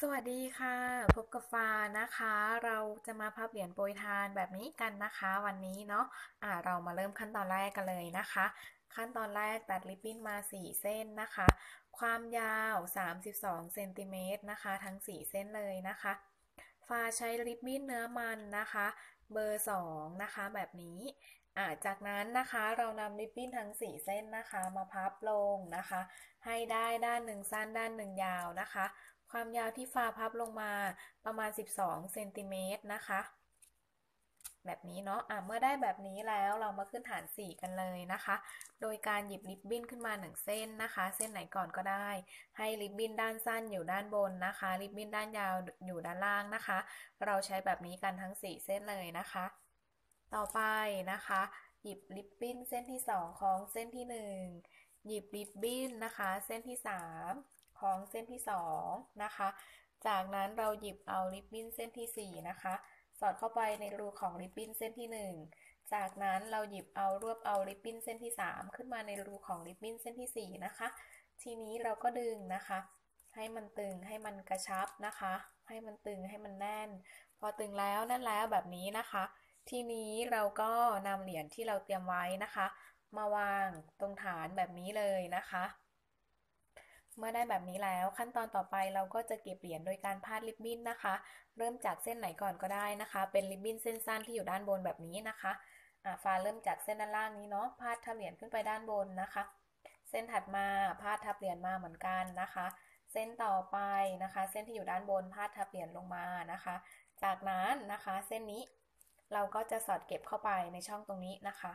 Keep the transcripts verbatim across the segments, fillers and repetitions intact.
สวัสดีค่ะพบกับฟ้านะคะเราจะมาพับเหรียญโปรยทานแบบนี้กันนะคะวันนี้เนาะอ่าเรามาเริ่มขั้นตอนแรกกันเลยนะคะขั้นตอนแรกตัดริบบิ้นมาสี่เส้นนะคะความยาวสามสิบสองเซนติเมตรนะคะทั้งสี่เส้นเลยนะคะฟ้าใช้ริบบิ้นเนื้อมันนะคะเบอร์สองนะคะแบบนี้อ่าจากนั้นนะคะเรานำริบบิ้นทั้งสี่เส้นนะคะมาพับลงนะคะให้ได้ด้านหนึ่งสั้นด้านหนึ่งยาวนะคะความยาวที่ฟ้าพับลงมาประมาณสิบสองเซนติเมตรนะคะแบบนี้เนาะะเมื่อได้แบบนี้แล้วเรามาขึ้นฐานสี่กันเลยนะคะโดยการหยิบริบบิ้นขึ้นมาหนึ่งเส้นนะคะเส้นไหนก่อนก็ได้ให้ริบบิ้นด้านสั้นอยู่ด้านบนนะคะริบบิ้นด้านยาวอยู่ด้านล่างนะคะเราใช้แบบนี้กันทั้งสี่เส้นเลยนะคะต่อไปนะคะหยิบริบบิ้นเส้นที่สองคล้องเส้นที่หนึ่งหยิบริบบิ้นนะคะเส้นที่สามคล้องเส้นที่สองนะคะจากนั้นเราหยิบเอาริบบิ้นเส้นที่สี่นะคะสอดเข้าไปในรูของริบบิ้นเส้นที่หนึ่งจากนั้นเราหยิบเอารวบเอาริบบิ้นเส้นที่สามขึ้นมาในรูของริบบิ้นเส้นที่สี่นะคะทีนี้เราก็ดึงนะคะให้มันตึงให้มันกระชับนะคะให้มันตึงให้มันแน่นพอตึงแล้วแน่นแล้วแบบนี้นะคะทีนี้เราก็นำเหรียญที่เราเตรียมไว้นะคะมาวางตรงฐานแบบนี้เลยนะคะเมื่อได้แบบนี้แล้วขั้นตอนต่อไปเราก็จะเก็บเหรียญโดยการพาดริบบิ้นนะคะเริ่มจากเส้นไหนก่อนก็ได้นะคะเป็นริบบิ้นเส้นสั้นที่อยู่ด้านบนแบบนี้นะคะอ่าฟ้าเริ่มจากเส้นด้านล่างนี้เนาะพาดทับเหรียญขึ้นไปด้านบนนะคะเส้นถัดมาพาดทับเหรียญมาเหมือนกันนะคะเส้นต่อไปนะคะเส้นที่อยู่ด้านบนพาดทับเหรียญลงมานะคะจากนั้นนะคะเส้นนี้เราก็จะสอดเก็บเข้าไปในช่องตรงนี้นะคะ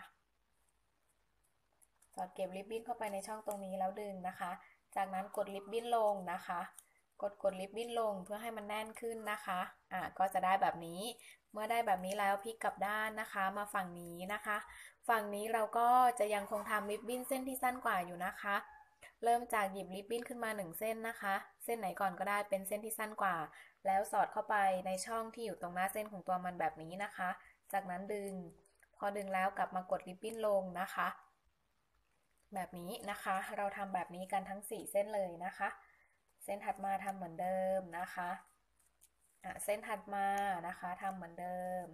สอดเก็บริบบิ้นเข้าไปในช่องตรงนี้แล้วดึงนะคะจากนั้นกดริบบิ้นลงนะคะกดกดริบบิ้นลงเพื่อให้มันแน่นขึ้นนะคะอ่าก็จะได้แบบนี้เมื่อได้แบบนี้แล้วพลิกกลับด้านนะคะมาฝั่งนี้นะคะฝั่งนี้เราก็จะยังคงทำริบบิ้นเส้นที่สั้นกว่าอยู่นะคะเริ่มจากหยิบริบบิ้นขึ้นมาหนึ่งเส้นนะคะเส้นไหนก่อนก็ได้เป็นเส้นที่สั้นกว่าแล้วสอดเข้าไปในช่องที่อยู่ตรงหน้าเส้นของตัวมันแบบนี้นะคะจากนั้นดึงพอดึงแล้วกลับมากดริบบิ้นลงนะคะแบบนี้นะคะเราทำแบบนี้กันทั้งสี่เส้นเลยนะคะเส้นถัดมาทำเหมือนเดิมนะคะอ่ะเส้นถัดมานะคะทำเหมือนเดิม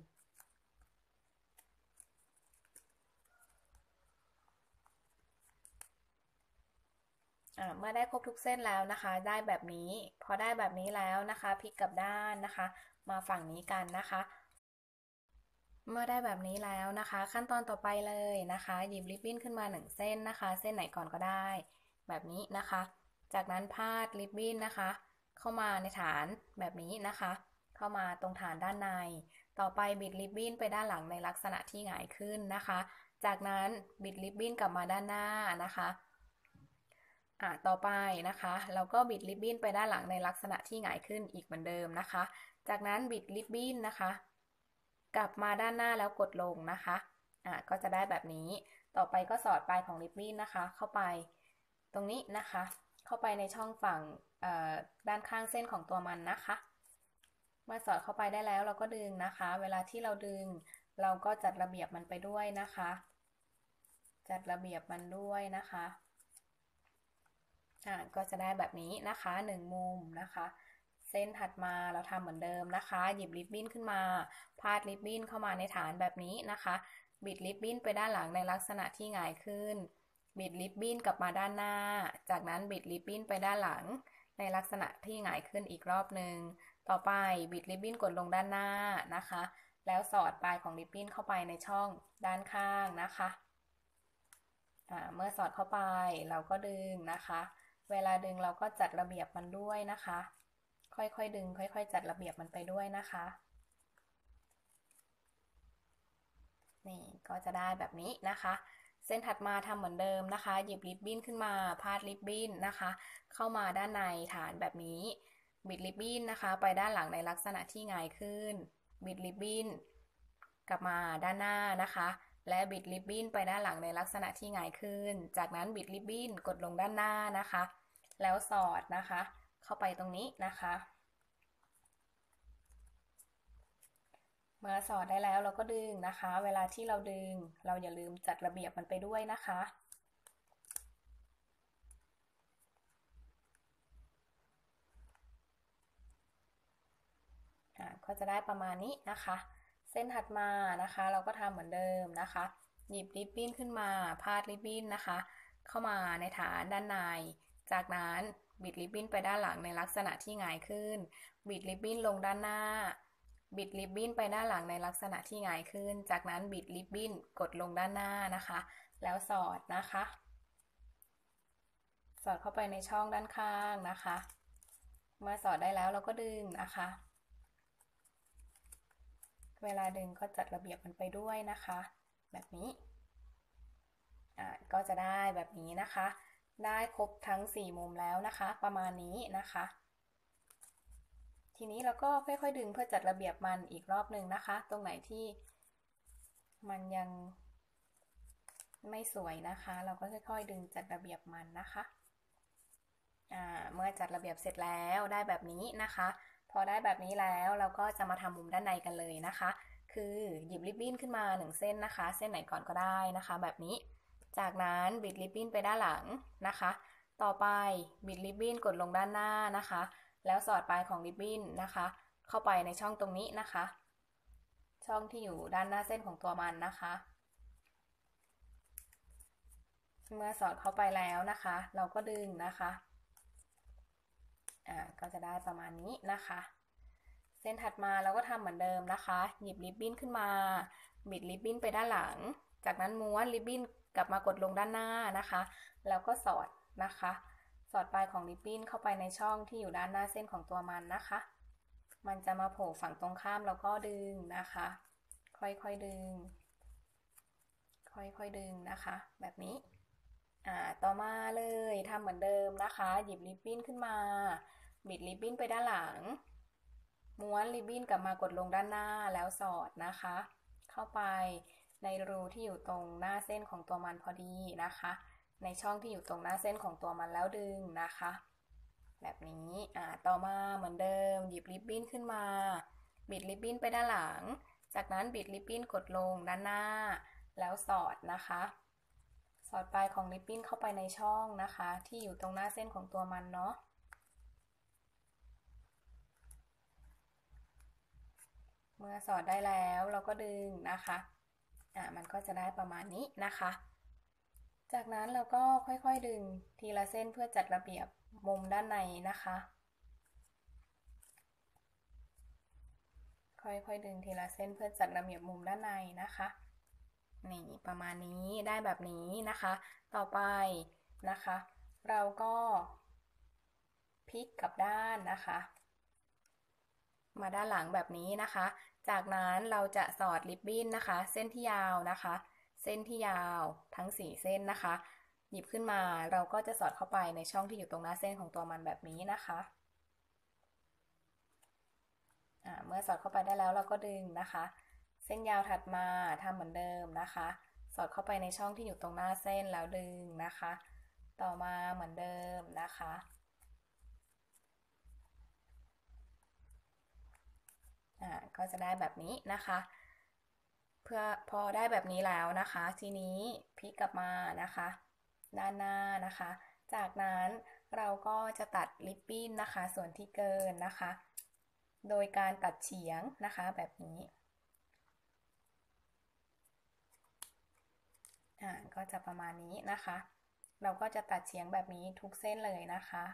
อ่ะเมื่อได้ครบทุกเส้นแล้วนะคะได้แบบนี้พอได้แบบนี้แล้วนะคะพลิกกลับด้านนะคะมาฝั่งนี้กันนะคะเมื่อได้แบบนี้แล้วนะคะขั้นตอนต่อไปเลยนะคะหยิบริบบิ้นขึ้นมาหนึ่งเส้นนะคะเส้นไหนก่อนก็ได้แบบนี้นะคะจากนั้นพาดริบบิ้นนะคะเข้ามาในฐานแบบนี้นะคะเข้ามาตรงฐานด้านในต่อไปบิดริบบิ้นไปด้านหลังในลักษณะที่หงายขึ้นนะคะจากนั้นบิดริบบิ้นกลับมาด้านหน้านะคะอ่ะต่อไปนะคะเราก็บิดริบบิ้นไปด้านหลังในลักษณะที่หงายขึ้นอีกเหมือนเดิมนะคะจากนั้นบิดริบบิ้นนะคะกลับมาด้านหน้าแล้วกดลงนะคะอ่ะก็จะได้แบบนี้ต่อไปก็สอดปลายของริบบิ้นนะคะเข้าไปตรงนี้นะคะเข้าไปในช่องฝั่งด้านข้างเส้นของตัวมันนะคะเมื่อสอดเข้าไปได้แล้วเราก็ดึงนะคะเวลาที่เราดึงเราก็จัดระเบียบมันไปด้วยนะคะจัดระเบียบมันด้วยนะคะอ่าก็จะได้แบบนี้นะคะหนึ่งมุมนะคะเส้นถัดมาเราทำเหมือนเดิมนะคะหยิบริบบิ้นขึ้นมาพาดริบบิ้นเข้ามาในฐานแบบนี้นะคะบิดริบบิ้นไปด้านหลังในลักษณะที่หงายขึ้นบิดริบบิ้นกลับมาด้านหน้าจากนั้นบิดริบบิ้นไปด้านหลังในลักษณะที่หงายขึ้นอีกรอบหนึ่งต่อไปบิดริบบิ้นกดลงด้านหน้านะคะแล้วสอดปลายของริบบิ้นเข้าไปในช่องด้านข้างนะคะเมื่อสอดเข้าไปเราก็ดึงนะคะเวลาดึงเราก็จัดระเบียบมันด้วยนะคะค่อยๆดึงค่อยๆจัดระเบียบมันไปด้วยนะคะนี่ก็จะได้แบบนี้นะคะเส้นถัดมาทำเหมือนเดิมนะคะหยิบริบบิ้นขึ้นมาพาดริบบิ้นนะคะเข้ามาด้านในฐานแบบนี้บิดริบบิ้นนะคะไปด้านหลังในลักษณะที่หงายขึ้นบิดริบบิ้นกลับมาด้านหน้านะคะและบิดริบบิ้นไปด้านหลังในลักษณะที่หงายขึ้นจากนั้นบิดริบบิ้นกดลงด้านหน้านะคะแล้วสอดนะคะเข้าไปตรงนี้นะคะเมื่อสอดได้แล้วเราก็ดึงนะคะเวลาที่เราดึงเราอย่าลืมจัดระเบียบมันไปด้วยนะคะอ่าก็จะได้ประมาณนี้นะคะเส้นถัดมานะคะเราก็ทำเหมือนเดิมนะคะหยิบริบบิ้นขึ้นมาพาดริบบิ้นนะคะเข้ามาในฐานด้านในจากนั้นบิดริบบิ้นไปด้านหลังในลักษณะที่หงายขึ้นบิดริบบิ้นลงด้านหน้าบิดริบบิ้นไปด้านหลังในลักษณะที่หงายขึ้นจากนั้นบิดริบบิ้นกดลงด้านหน้านะคะแล้วสอดนะคะสอดเข้าไปในช่องด้านข้างนะคะเมื่อสอดได้แล้วเราก็ดึงนะคะเวลาดึงก็จัดระเบียบมันไปด้วยนะคะแบบนี้อ่าก็จะได้แบบนี้นะคะได้ครบทั้งสี่มุมแล้วนะคะประมาณนี้นะคะทีนี้เราก็ค่อยๆดึงเพื่อจัดระเบียบมันอีกรอบหนึ่งนะคะตรงไหนที่มันยังไม่สวยนะคะเราก็ค่อยๆดึงจัดระเบียบมันนะคะเมื่อจัดระเบียบเสร็จแล้วได้แบบนี้นะคะพอได้แบบนี้แล้วเราก็จะมาทำมุมด้านในกันเลยนะคะคือหยิบริบบิ้นขึ้นมาหนึ่งเส้นนะคะเส้นไหนก่อนก็ได้นะคะแบบนี้จากนั้นบิดริบบิ้นไปด้านหลังนะคะต่อไปบิดริบบิ้นกดลงด้านหน้านะคะแล้วสอดปลายของริบบิ้นนะคะเข้าไปในช่องตรงนี้นะคะช่องที่อยู่ด้านหน้าเส้นของตัวมันนะคะเมื่อสอดเข้าไปแล้วนะคะเราก็ดึงนะคะอ่าก็จะได้ประมาณนี้นะคะเส้นถัดมาเราก็ทำเหมือนเดิมนะคะหยิบริบบิ้นขึ้นมาบิดริบบิ้นไปด้านหลังจากนั้นม้วนริบบิ้นกลับมากดลงด้านหน้านะคะแล้วก็สอดนะคะสอดปลายของริบบิ้นเข้าไปในช่องที่อยู่ด้านหน้าเส้นของตัวมันนะคะมันจะมาโผล่ฝั่งตรงข้ามแล้วก็ดึงนะคะค่อยๆดึงค่อยๆดึงนะคะแบบนี้อ่าต่อมาเลยทำเหมือนเดิมนะคะหยิบริบบิ้นขึ้นมาบิดริบบิ้นไปด้านหลังม้วนริบบิ้นกลับมากดลงด้านหน้าแล้วสอดนะคะเข้าไปในรูที่อยู่ตรงหน้าเส้นของตัวมันพอดีนะคะในช่องที่อยู่ตรงหน้าเส้นของตัวมันแล้วดึงนะคะแบบนี้อ่าต่อมาเหมือนเดิมหยิบริบบิ้นขึ้นมาบิดริบบิ้นไปด้านหลังจากนั้นบิดริบบิ้นกดลงด้านหน้าแล้วสอดนะคะสอดปลายของริบบิ้นเข้าไปในช่องนะคะที่อยู่ตรงหน้าเส้นของตัวมันเนาะเมื่อสอดได้แล้วเราก็ดึงนะคะอ่ามันก็จะได้ประมาณนี้นะคะจากนั้นเราก็ค่อยๆดึงทีละเส้นเพื่อจัดระเบียบมุมด้านในนะคะค่อยๆดึงทีละเส้นเพื่อจัดระเบียบมุมด้านในนะคะนี่ประมาณนี้ได้แบบนี้นะคะต่อไปนะคะเราก็พลิกกลับด้านนะคะมาด้านหลังแบบนี้นะคะจากนั้นเราจะสอดริบบิ้นนะคะเส้นที่ยาวนะคะเส้นที่ยาวทั้งสี่เส้นนะคะหยิบขึ้นมาเราก็จะสอดเข้าไปในช่องที่อยู่ตรงหน้าเส้นของตัวมันแบบนี้นะคะเมื่อสอดเข้าไปได้แล้วเราก็ดึงนะคะเส้นยาวถัดมาทำเหมือนเดิมนะคะสอดเข้าไปในช่องที่อยู่ตรงหน้าเส้นแล้วดึงนะคะต่อมาเหมือนเดิมนะคะอ่าก็จะได้แบบนี้นะคะเพื่อพอได้แบบนี้แล้วนะคะทีนี้พลิกกลับมานะคะด้านหน้านะคะจากนั้นเราก็จะตัดริบบิ้นนะคะส่วนที่เกินนะคะโดยการตัดเฉียงนะคะแบบนี้อ่าก็จะประมาณนี้นะคะเราก็จะตัดเฉียงแบบนี้ทุกเส้นเลยนะคะ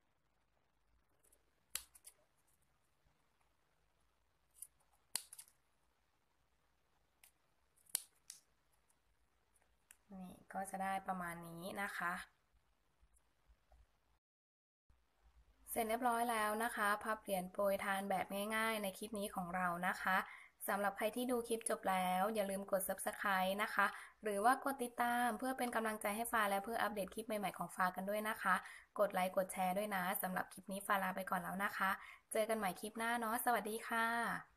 นี่ก็จะได้ประมาณนี้นะคะเสร็จเรียบร้อยแล้วนะคะพับเหรียญโปรยทานแบบง่ายๆในคลิปนี้ของเรานะคะสำหรับใครที่ดูคลิปจบแล้วอย่าลืมกด ซับสไครบ์ นะคะหรือว่ากดติดตามเพื่อเป็นกำลังใจให้ฟ้าและเพื่ออัปเดตคลิปใหม่ๆของฟ้ากันด้วยนะคะกดไลค์กดแชร์ด้วยนะสำหรับคลิปนี้ฟ้าลาไปก่อนแล้วนะคะเจอกันใหม่คลิปหน้าเนาะสวัสดีค่ะ